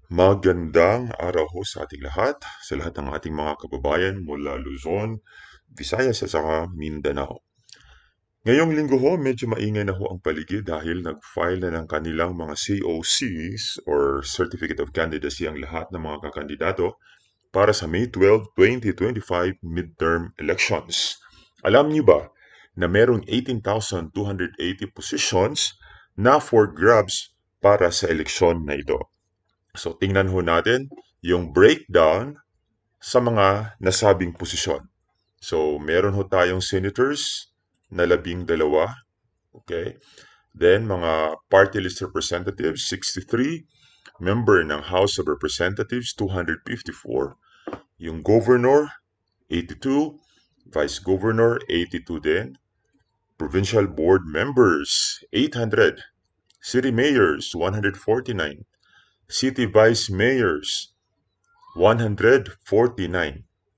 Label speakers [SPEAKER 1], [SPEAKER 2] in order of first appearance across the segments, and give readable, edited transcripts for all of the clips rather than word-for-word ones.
[SPEAKER 1] Magandang araw ho sa ating lahat, sa lahat ng ating mga kababayan mula Luzon, Visayas at saka Mindanao. Ngayong linggo ho, medyo maingay na ho ang paligid dahil nag-file na ng kanilang mga COCs or Certificate of Candidacy ang lahat ng mga kakandidato para sa May 12, 2025 midterm elections. Alam niyo ba na merong 18,280 positions na for grabs para sa eleksyon na ito? So, tingnan ho natin yung breakdown sa mga nasabing posisyon. So, meron ho tayong senators na 12, okay? Then, mga party list representatives, 63. Member ng House of Representatives, 254. Yung governor, 82. Vice governor, 82 din. Provincial board members, 800. City mayors, 149. City vice mayors, 149.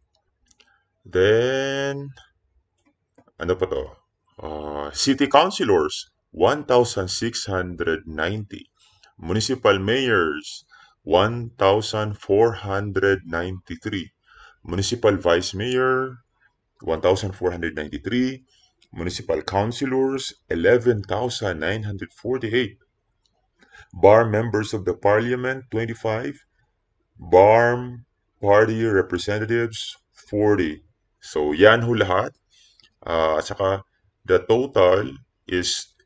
[SPEAKER 1] Then, ano pa to? City councilors, 1,690. Municipal mayors, 1,493. Municipal vice mayor, 1,493. Municipal councilors, 11,948. Bar members of the parliament, 25. Bar party representatives, 40. So, yan ho lahat. At saka, the total is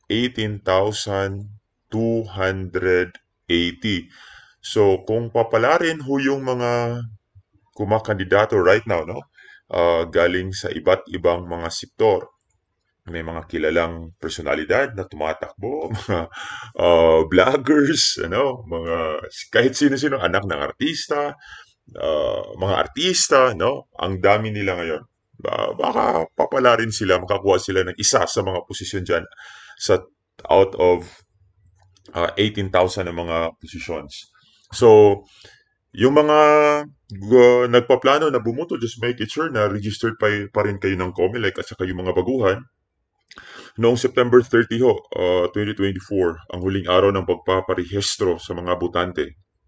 [SPEAKER 1] 18,280. So, kung papalarin ho yung mga kumakandidato right now, no? Galing sa iba't ibang mga sektor. May mga kilalang personalidad na tumatakbo, mga vloggers, mga kahit sino-sino, anak ng artista, mga artista, no? Ang dami nila ngayon. Baka papalarin sila, makakuha sila ng isa sa mga posisyon dyan sa out of 18,000 na mga positions. So, yung mga nagpaplano na bumuto, just make it sure na registered pa rin kayo ng COMELEC at saka yung mga baguhan. Noong September 30 ho, 2024, ang huling araw ng pagpaparehistro sa mga botante.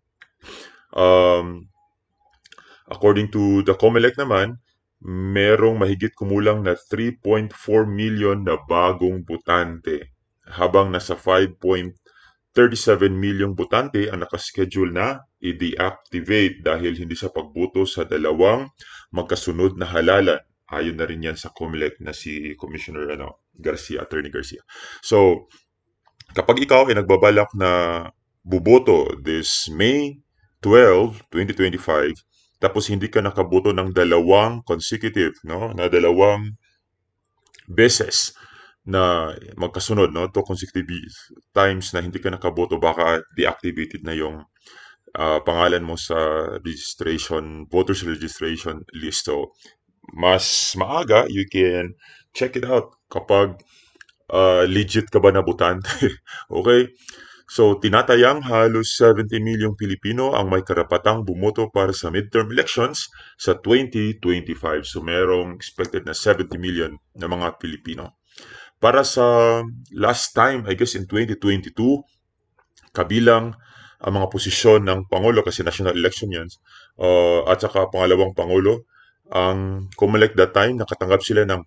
[SPEAKER 1] According to the COMELEC naman, merong mahigit kumulang na 3.4 million na bagong botante, habang nasa 5.37 milyong botante ang nakaschedule na i-deactivate dahil hindi sa pagboto sa dalawang magkasunod na halalan. Ayon na rin yan sa COMELEC na si Commissioner Garcia, Attorney Garcia. So, kapag ikaw ay nagbabalak na buboto this May 12, 2025, tapos hindi ka nakaboto ng dalawang consecutive, no, na dalawang beses na magkasunod, no, to consecutive times na hindi ka nakaboto, baka deactivated na yung pangalan mo sa voters registration list. So, mas maaga, you can check it out kapag legit ka ba na botante. Okay? So, tinatayang halos 70 milyong Pilipino ang may karapatang bumoto para sa midterm elections sa 2025. So, merong expected na 70 million na mga Pilipino. Para sa last time, I guess in 2022, kabilang ang mga posisyon ng Pangulo, kasi national election yan, at saka pangalawang Pangulo, ang COMELEC that time, nakatanggap sila ng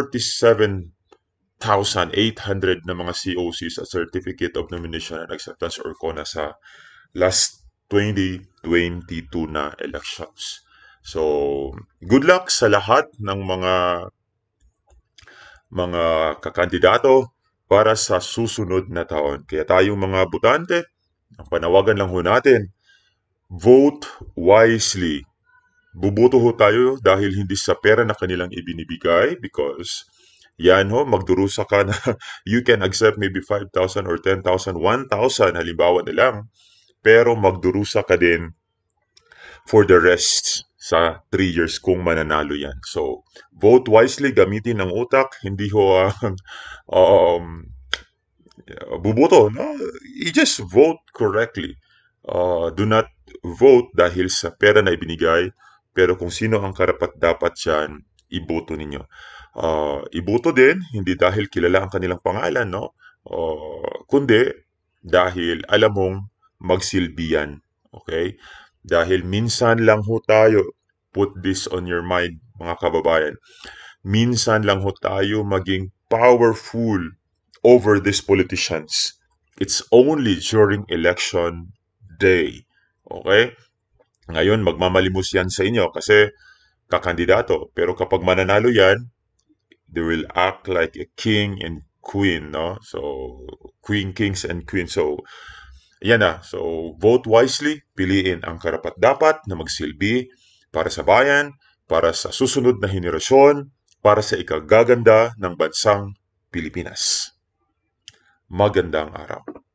[SPEAKER 1] 47,800 na mga COCs at Certificate of Nomination and Acceptance or CONA sa last 2022 na elections. So, good luck sa lahat ng mga kakandidato para sa susunod na taon. Kaya tayong mga botante, ang panawagan lang ho natin, vote wisely. Buboto ho tayo dahil hindi sa pera na kanilang ibinibigay, because yan ho, magdurusa ka na you can accept maybe 5,000 or 10,000, 1,000 halimbawa na lang, pero magdurusa ka din for the rest sa 3 years kung mananalo yan. So, vote wisely, gamitin ang utak, hindi ho buboto. No? You just vote correctly. Do not vote dahil sa pera na ibinigay, pero kung sino ang karapat-dapat dyan, iboto ninyo. Iboto din, hindi dahil kilala ang kanilang pangalan, no? Kundi dahil alam mong magsilbi yan Okay? Dahil minsan lang ho tayo, put this on your mind, mga kababayan, minsan lang ho tayo maging powerful over these politicians. It's only during election day. Okay? Ngayon, magmamalimos yan sa inyo kasi kakandidato. Pero kapag mananalo yan, they will act like a king and queen, no? So, queen, kings, and queens. So, yan na. So, vote wisely. Piliin ang karapat-dapat na magsilbi para sa bayan, para sa susunod na henerasyon, para sa ikagaganda ng bansang Pilipinas. Magandang araw.